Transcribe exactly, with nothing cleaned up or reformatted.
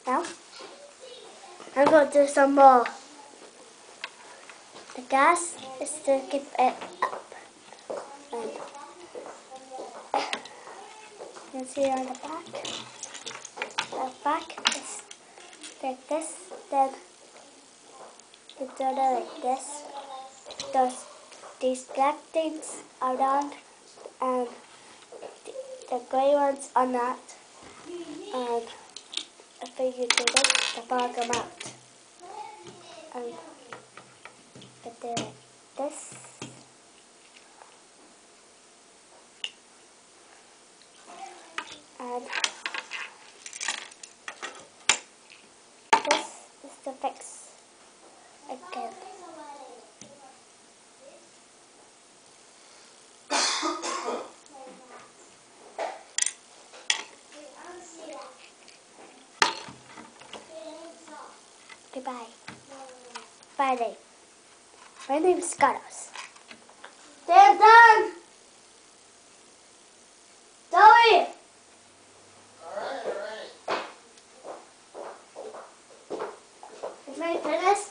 Now, I'm going to do some more. The gas is to keep it up. And you can see on the back. The back is like this. Then you turn it like this. Those, these black things are down, and the, the grey ones are not. And after you do this, the bar come out. And you do like this. And this is the fix again. Goodbye. Friday. My name is Carlos. They're done! Zoe! Alright, alright. Is my finish?